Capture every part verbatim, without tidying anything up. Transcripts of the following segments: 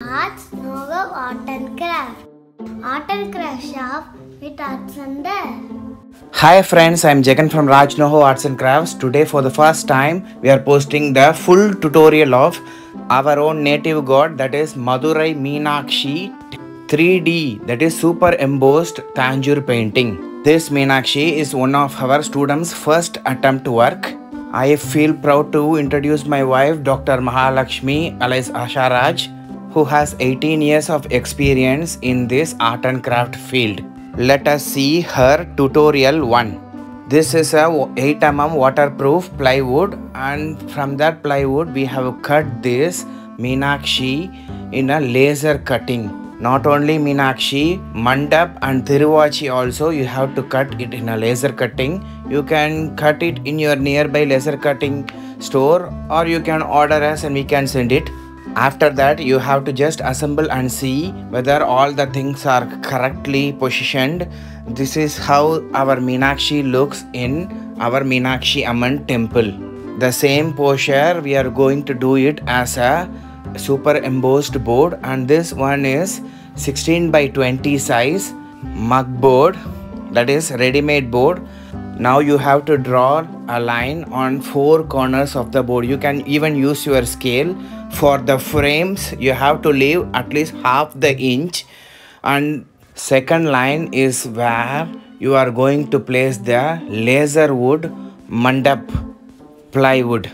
Arts Nova Art and Craft. Art and Craft Shop with Arts and There. Hi friends, I am Jagan from Rajnoho Arts and Crafts. Today for the first time we are posting the full tutorial of our own native god, that is Madurai Meenakshi three D, that is super embossed Tanjore painting. This Meenakshi is one of our students' first attempt work. I feel proud to introduce my wife, Doctor Mahalakshmi alias Asha Raj, who has eighteen years of experience in this art and craft field. Let us see her tutorial one. This is a eight millimeter waterproof plywood, and from that plywood we have cut this Meenakshi in a laser cutting. Not only Meenakshi, Mandap and Thiruvachi also you have to cut it in a laser cutting. You can cut it in your nearby laser cutting store, or you can order us and we can send it. After that you have to just assemble and see whether all the things are correctly positioned. This is how our Meenakshi looks in our Meenakshi Amman temple. The same posture we are going to do it as a super embossed board, and this one is sixteen by twenty size mug board, that is ready-made board. Now you have to draw a line on four corners of the board. You can even use your scale. For the frames you have to leave at least half the inch, and second line is where you are going to place the laser wood mandap plywood.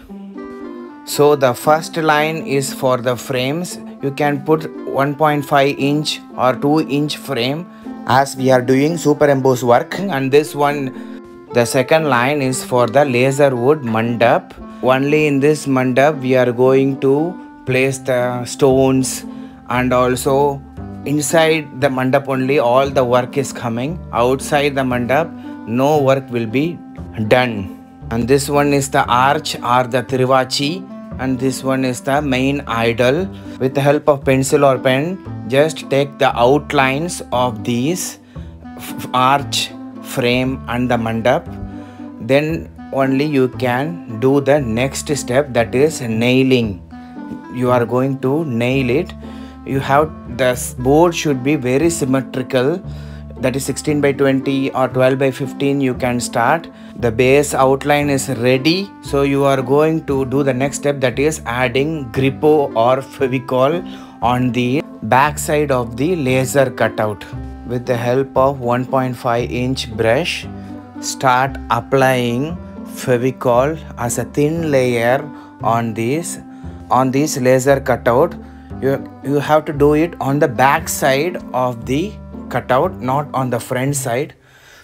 So the first line is for the frames. You can put one point five inch or two inch frame as we are doing super embossed work, and this one, the second line is for the laser wood mandap. Only in this mandap we are going to place the stones, and also inside the mandap only all the work is coming. Outside the mandap no work will be done. And this one is the arch or the Thiruvachi, and this one is the main idol. With the help of pencil or pen, just take the outlines of these arch, frame and the mandap. Then only you can do the next step, that is nailing. You are going to nail it. You have, the board should be very symmetrical, that is sixteen by twenty or twelve by fifteen. You can start. The base outline is ready, so you are going to do the next step, that is adding grippo or fevicol on the back side of the laser cutout. With the help of one point five inch brush, start applying fevicol as a thin layer on this on this laser cutout. You, you have to do it on the back side of the cutout, not on the front side.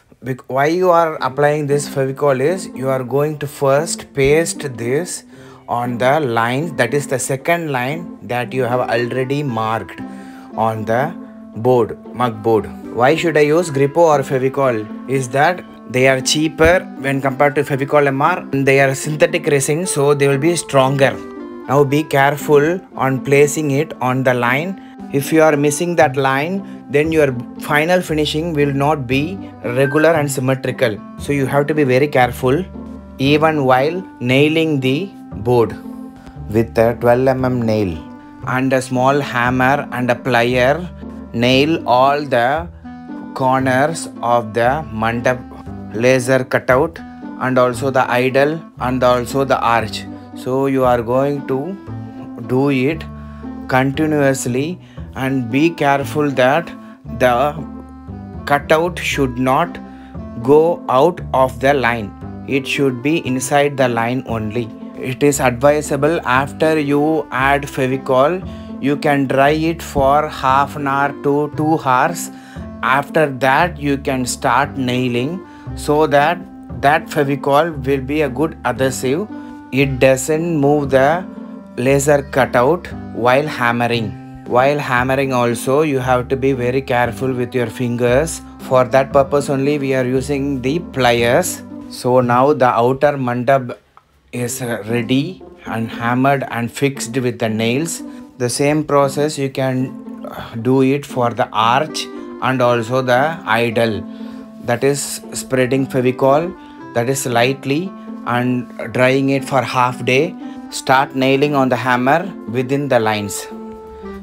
Why you are applying this fevicol is you are going to first paste this on the line, that is the second line that you have already marked on the board, mug board. Why should I use grippo or fevicol? Is that they are cheaper when compared to fevicol M R, and they are synthetic resin, so they will be stronger. Now be careful on placing it on the line. If you are missing that line, then your final finishing will not be regular and symmetrical. So you have to be very careful even while nailing the board. With a twelve millimeter nail and a small hammer and a plier, nail all the corners of the mandap laser cutout and also the idol and also the arch. So you are going to do it continuously, and be careful that the cutout should not go out of the line. It should be inside the line only. It is advisable after you add fevicol, you can dry it for half an hour to two hours. After that you can start nailing, so that that fevicol will be a good adhesive. It doesn't move the laser cutout while hammering. While hammering also you have to be very careful with your fingers. For that purpose only we are using the pliers. So now the outer mandap is ready and hammered and fixed with the nails. The same process you can do it for the arch and also the idol. That is spreading fevicol, that is lightly, and drying it for half day. Start nailing on the hammer within the lines.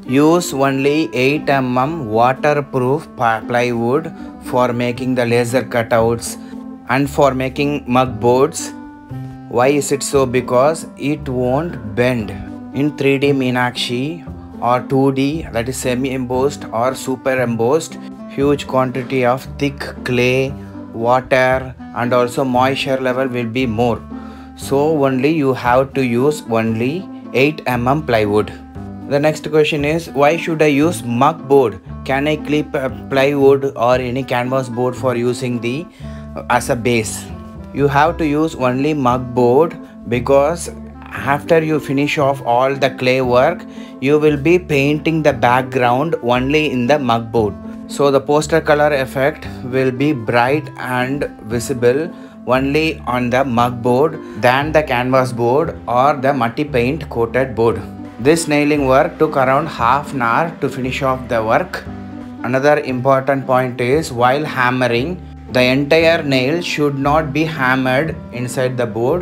Use only eight millimeter waterproof plywood for making the laser cutouts and for making mug boards. Why is it so? Because it won't bend. In three D Meenakshi or two D, that is semi-embossed or super embossed, huge quantity of thick clay, water and also moisture level will be more. So only you have to use only eight millimeter plywood. The next question is, why should I use mug board? Can I clip a plywood or any canvas board for using the uh, as a base? You have to use only mug board because after you finish off all the clay work, you will be painting the background only in the mug board. So the poster color effect will be bright and visible only on the mug board than the canvas board or the multi paint coated board. This nailing work took around half an hour to finish off the work. Another important point is, while hammering, the entire nail should not be hammered inside the board.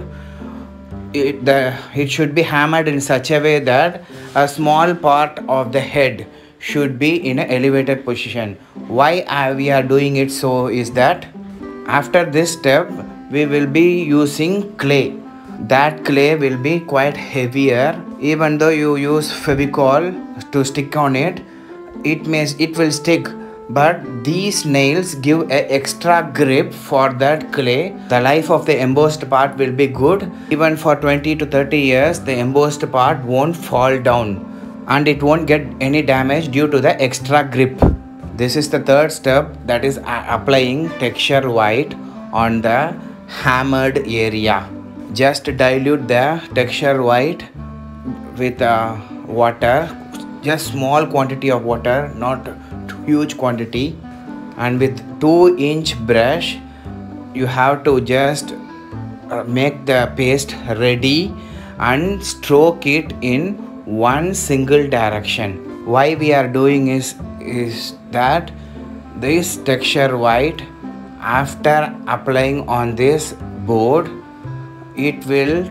It, the, it should be hammered in such a way that a small part of the head should be in an elevated position. Why are we are doing it so is that after this step we will be using clay. That clay will be quite heavier. Even though you use Fevicol to stick on it, it may it will stick, but these nails give an extra grip for that clay. The life of the embossed part will be good. Even for twenty to thirty years, the embossed part won't fall down and it won't get any damage due to the extra grip. This is the third step, that is applying texture white on the hammered area. Just dilute the texture white with uh, water, just small quantity of water, not huge quantity, and with two inch brush you have to just uh, make the paste ready and stroke it in one single direction. Why we are doing is is that this texture white, after applying on this board, it will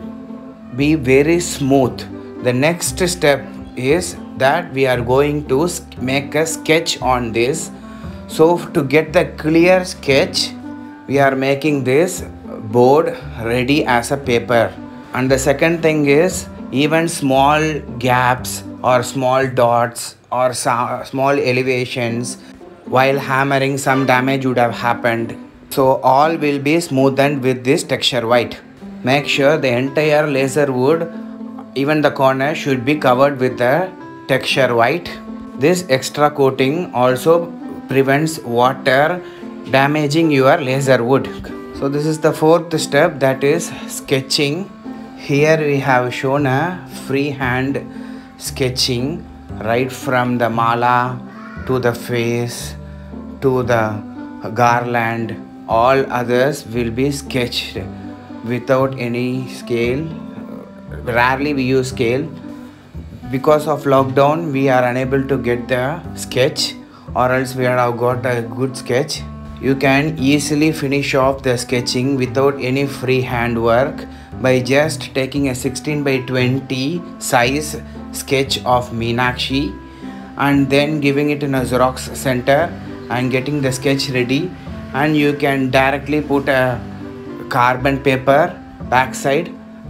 be very smooth. The next step is that we are going to make a sketch on this. So to get the clear sketch, we are making this board ready as a paper. And the second thing is, even small gaps or small dots or small elevations, while hammering some damage would have happened. So all will be smoothened with this texture white. Make sure the entire laser wood, even the corner, should be covered with the texture white. This extra coating also prevents water damaging your laser wood. So this is the fourth step, that is sketching. Here we have shown a freehand sketching right from the mala to the face to the garland. All others will be sketched without any scale. Rarely we use scale. Because of lockdown we are unable to get the sketch, or else we have got a good sketch. You can easily finish off the sketching without any freehand work by just taking a sixteen by twenty size sketch of Meenakshi and then giving it in a Xerox center and getting the sketch ready, and you can directly put a carbon paper backside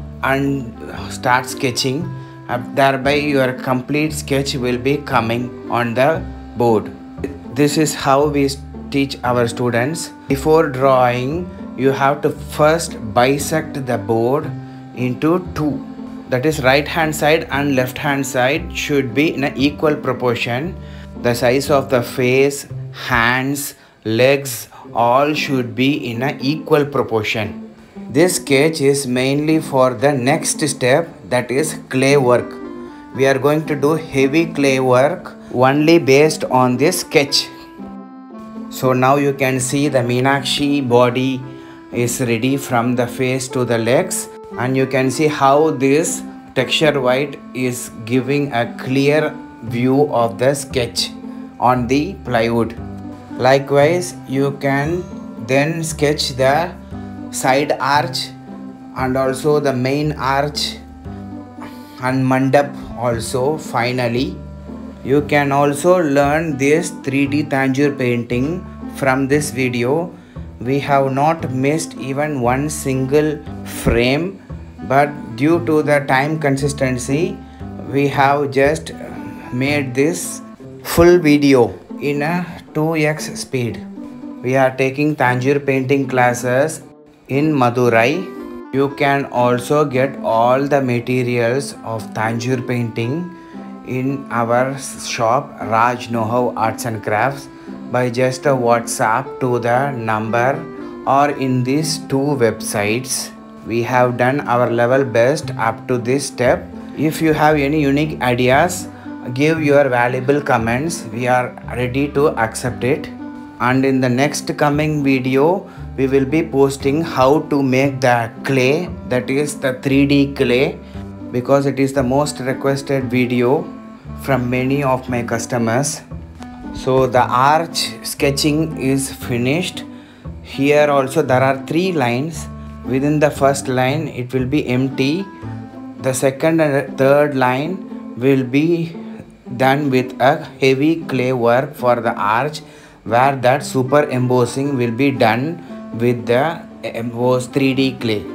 and start sketching. Uh, thereby your complete sketch will be coming on the board. This is how we teach our students. Before drawing, you have to first bisect the board into two. That is, right hand side and left hand side should be in an equal proportion. The size of the face, hands, legs, all should be in an equal proportion. This sketch is mainly for the next step, that is clay work. We are going to do heavy clay work only based on this sketch. So now you can see the Meenakshi body is ready from the face to the legs, and you can see how this texture white is giving a clear view of the sketch on the plywood. Likewise, you can then sketch the side arch and also the main arch and mandap also finally. You can also learn this three D Tanjore painting from this video. We have not missed even one single frame, but due to the time consistency, we have just made this full video in a two x speed. We are taking Tanjore painting classes in Madurai. You can also get all the materials of Tanjore painting in our shop Raj Know-How Arts and Crafts by just a WhatsApp to the number or in these two websites. We have done our level best up to this step. If you have any unique ideas, give your valuable comments. We are ready to accept it. And in the next coming video, we will be posting how to make the clay, that is the three D clay, because it is the most requested video from many of my customers. So the arch sketching is finished. Here also there are three lines. Within the first line it will be empty. The second and third line will be done with a heavy clay work for the arch, where that super embossing will be done with the embossed three D clay.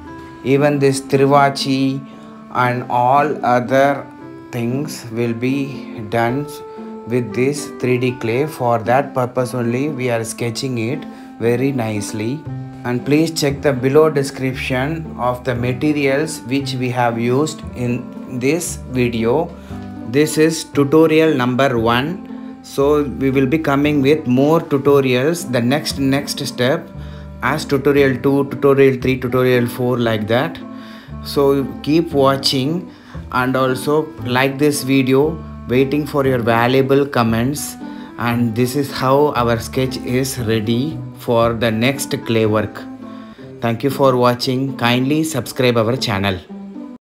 Even this Trivachi and all other things will be done with this three D clay. For that purpose only we are sketching it very nicely. And please check the below description of the materials which we have used in this video. This is tutorial number one. So we will be coming with more tutorials, the next next step, as tutorial two, tutorial three, tutorial four, like that. So keep watching and also like this video, waiting for your valuable comments. And this is how our sketch is ready for the next clay work. Thank you for watching. Kindly subscribe our channel.